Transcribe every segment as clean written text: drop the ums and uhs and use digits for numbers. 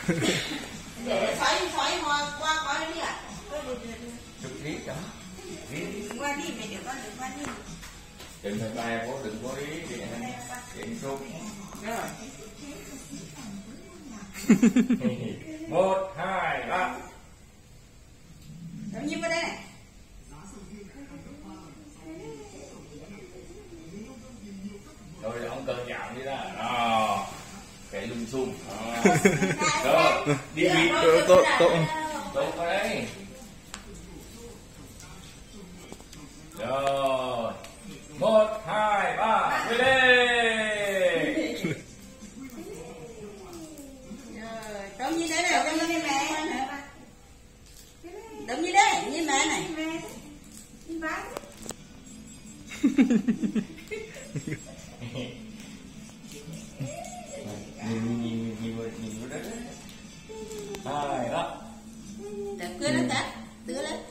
Để xoáy qua coi đi ạ. Chụp đi đó. Qua đi mày được qua đi. Đừng phải bay có đừng có ý để điện xuống. Rồi. 1, 2, 3. Đóng nhịp vào đây này. Rồi ông cần dạo đi ra. Đó. Cái lùm xùm. Rồi. Đi đi. Tốt. Tốt vào đây. Rồi. 1, 2, 3. Về đây. Rồi. Đóng như thế này. Đóng như mẹ. Đóng như đây. Như mẹ này. Như bác. Nhìn vào đất. Hai đó. Để cưa lên cả. Tưa lên.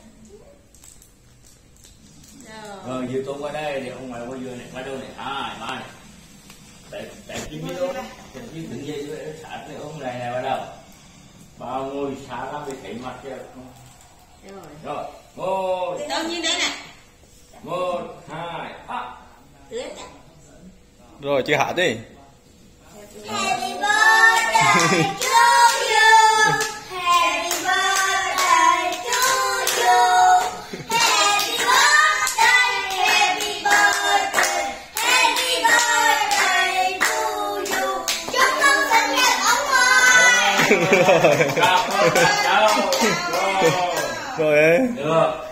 Rồi dưa tôm qua đây thì ông ngoài qua dưa này, qua đâu này, 2, 3 này. Để chim đi luôn. Chim đừng dây với sạch với ông này vào đâu. Bao ngôi xá lắm bị thấy mặt chưa. Rồi. 1. Đâu như đây này. 1, 2, 3. Tưa cả. Rồi chưa hạ đi. Happy birthday to you. Happy birthday to you. Happy birthday, happy birthday, happy birthday to you. Chúc mừng sinh nhật ông ngoại. Rồi ấy. Được.